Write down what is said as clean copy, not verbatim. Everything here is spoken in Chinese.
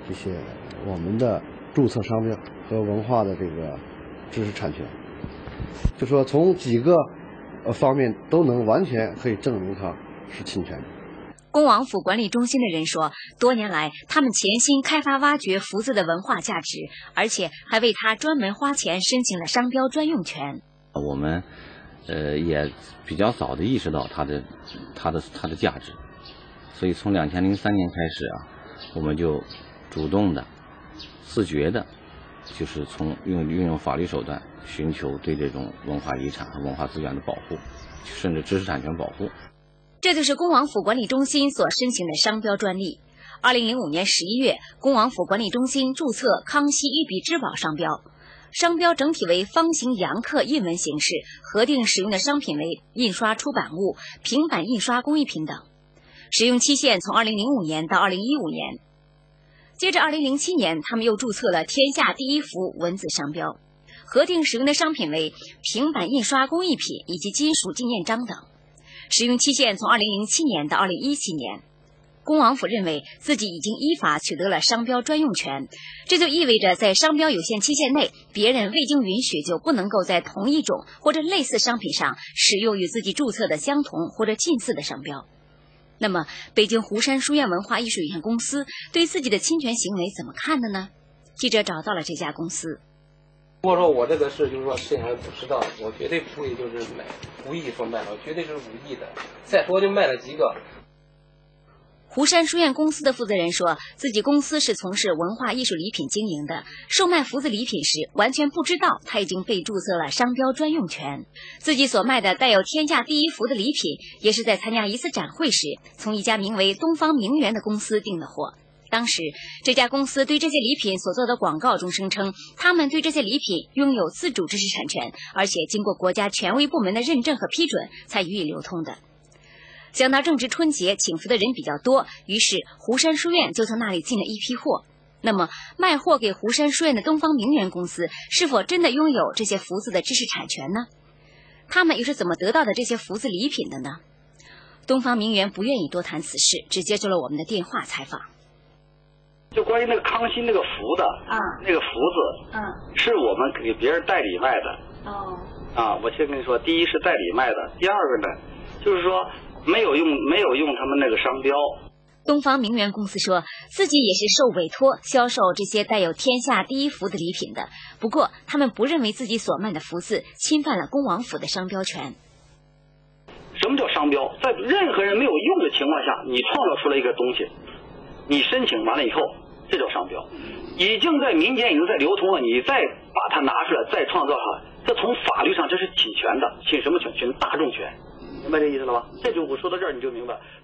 这些我们的注册商标和文化的这个知识产权，就说从几个方面都能完全可以证明它是侵权的。 恭王府管理中心的人说，多年来他们潜心开发挖掘福字的文化价值，而且还为它专门花钱申请了商标专用权。 我们也比较早的意识到它的价值，所以从2003年开始啊，我们就主动的、自觉的，就是运用法律手段，寻求对这种文化遗产和文化资源的保护，甚至知识产权保护。 这就是恭王府管理中心所申请的商标专利。2005年11月，恭王府管理中心注册康熙御笔之宝商标，商标整体为方形阳刻印文形式，核定使用的商品为印刷出版物、平板印刷工艺品等，使用期限从2005年到2015年。接着2007年，他们又注册了天下第一幅文字商标，核定使用的商品为平板印刷工艺品以及金属纪念章等，使用期限从2007年到2017年。恭王府认为自己已经依法取得了商标专用权，这就意味着在商标有限期限内，别人未经允许就不能够在同一种或者类似商品上使用与自己注册的相同或者近似的商标。那么，北京湖山书院文化艺术有限公司对自己的侵权行为怎么看的呢？记者找到了这家公司。 如果说我这个事就是说事情还不知道，我绝对不会就是无意说卖了，我绝对是无意的。再说就卖了几个。 湖山书院公司的负责人说，自己公司是从事文化艺术礼品经营的，售卖福字礼品时完全不知道他已经被注册了商标专用权。自己所卖的带有天下第一福的礼品，也是在参加一次展会时，从一家名为东方明园的公司订的货。当时这家公司对这些礼品所做的广告中声称，他们对这些礼品拥有自主知识产权，而且经过国家权威部门的认证和批准才予以流通的。想到正值春节，请福的人比较多，于是湖山书院就从那里进了一批货。那么卖货给湖山书院的东方明园公司是否真的拥有这些福字的知识产权呢？他们又是怎么得到的这些福字礼品的呢？东方明园不愿意多谈此事，只接受了我们的电话采访。 就关于那个康熙那个福的那个福字，是我们给别人代理卖的。我先跟你说，第一是代理卖的，第二个呢，就是说没有用他们那个商标。 东方明园公司说自己也是受委托销售这些带有天下第一福的礼品的，不过他们不认为自己所卖的福字侵犯了恭王府的商标权。 什么叫商标？在任何人没有用的情况下，你创造出来一个东西，你申请完了以后，这叫商标，已经在民间已经在流通了，你再把它拿出来再创造它，这从法律上这是侵权的，侵什么权？侵大众权，明白这意思了吧？这就我说到这儿你就明白。